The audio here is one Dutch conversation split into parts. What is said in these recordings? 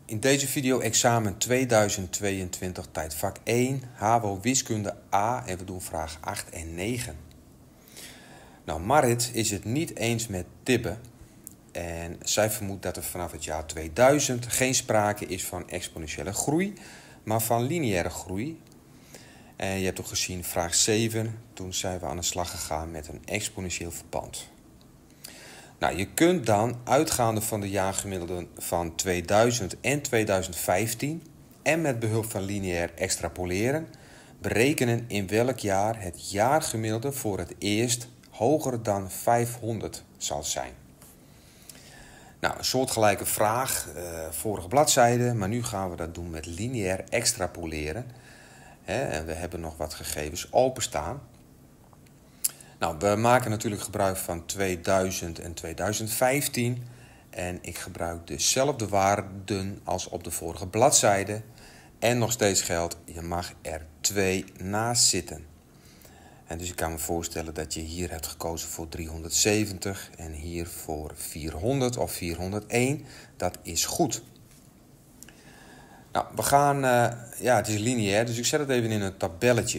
In deze video examen 2022 tijdvak 1, HAVO wiskunde A en we doen vraag 8 en 9. Nou, Marit is het niet eens met Tibbe en zij vermoedt dat er vanaf het jaar 2000 geen sprake is van exponentiële groei, maar van lineaire groei. En je hebt ook gezien vraag 7, toen zijn we aan de slag gegaan met een exponentieel verband. Nou, je kunt dan, uitgaande van de jaargemiddelden van 2000 en 2015 en met behulp van lineair extrapoleren, berekenen in welk jaar het jaargemiddelde voor het eerst hoger dan 500 zal zijn. Nou, een soortgelijke vraag, vorige bladzijde, maar nu gaan we dat doen met lineair extrapoleren. En we hebben nog wat gegevens openstaan. Nou, we maken natuurlijk gebruik van 2000 en 2015 en ik gebruik dezelfde waarden als op de vorige bladzijde. En nog steeds geldt, je mag er 2 naast zitten. En dus ik kan me voorstellen dat je hier hebt gekozen voor 370 en hier voor 400 of 401. Dat is goed. Nou, we gaan, het is lineair, dus ik zet het even in een tabelletje.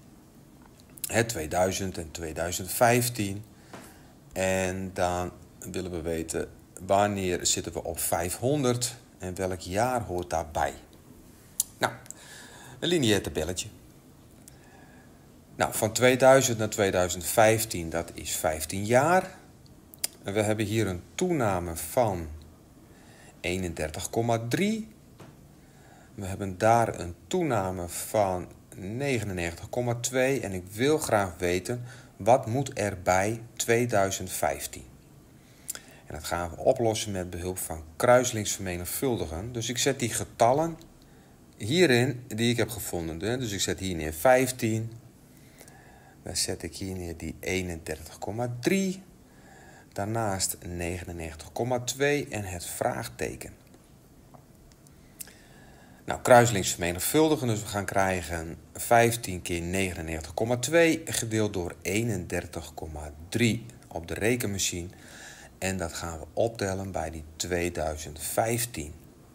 2000 en 2015. En dan willen we weten wanneer zitten we op 500 en welk jaar hoort daarbij. Nou, een lineair tabelletje. Nou, van 2000 naar 2015, dat is 15 jaar. En we hebben hier een toename van 31,3. We hebben daar een toename van 99,2 en ik wil graag weten, wat moet er bij 2015? En dat gaan we oplossen met behulp van kruislingsvermenigvuldigen. Dus ik zet die getallen hierin die ik heb gevonden. Dus ik zet hier neer 15. Dan zet ik hier neer die 31,3. Daarnaast 99,2 en het vraagteken. Nou, kruislinks vermenigvuldigen, dus we gaan krijgen 15 keer 99,2 gedeeld door 31,3 op de rekenmachine. En dat gaan we optellen bij die 2015.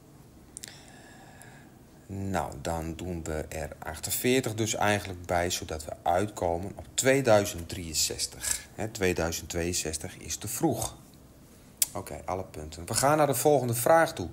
Nou, dan doen we er 48 dus eigenlijk bij, zodat we uitkomen op 2063. 2062 is te vroeg. Oké, alle punten. We gaan naar de volgende vraag toe.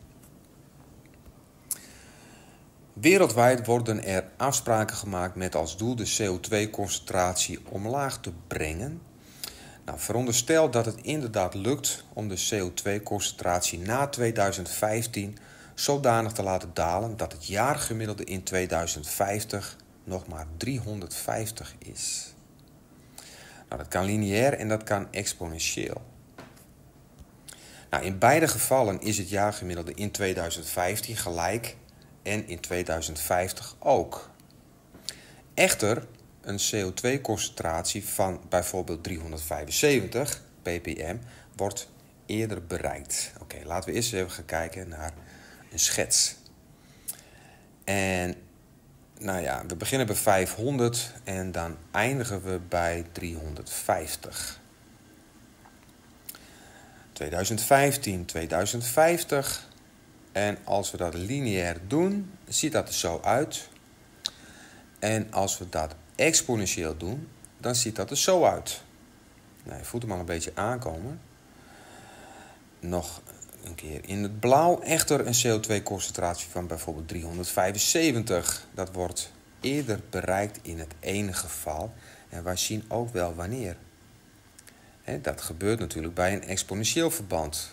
Wereldwijd worden er afspraken gemaakt met als doel de CO2-concentratie omlaag te brengen. Nou, veronderstel dat het inderdaad lukt om de CO2-concentratie na 2015 zodanig te laten dalen dat het jaargemiddelde in 2050 nog maar 350 is. Nou, dat kan lineair en dat kan exponentieel. Nou, in beide gevallen is het jaargemiddelde in 2015 gelijk en in 2050 ook. Echter, een CO2-concentratie van bijvoorbeeld 375 ppm wordt eerder bereikt. Oké, laten we eerst even gaan kijken naar een schets. En nou ja, we beginnen bij 500 en dan eindigen we bij 350. 2015, 2050. En als we dat lineair doen, ziet dat er zo uit. En als we dat exponentieel doen, dan ziet dat er zo uit. Nou, je voelt hem al een beetje aankomen. Nog een keer in het blauw. Echter een CO2-concentratie van bijvoorbeeld 375. Dat wordt eerder bereikt in het ene geval. En wij zien ook wel wanneer. Dat gebeurt natuurlijk bij een exponentieel verband.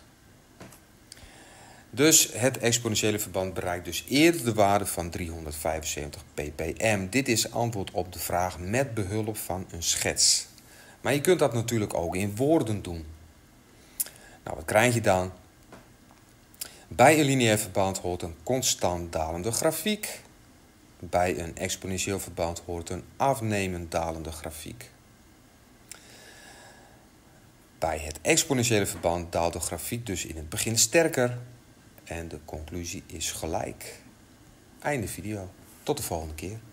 Dus het exponentiële verband bereikt dus eerder de waarde van 375 ppm. Dit is antwoord op de vraag met behulp van een schets. Maar je kunt dat natuurlijk ook in woorden doen. Nou, wat krijg je dan? Bij een lineair verband hoort een constant dalende grafiek. Bij een exponentieel verband hoort een afnemend dalende grafiek. Bij het exponentiële verband daalt de grafiek dus in het begin sterker. En de conclusie is gelijk. Einde video. Tot de volgende keer.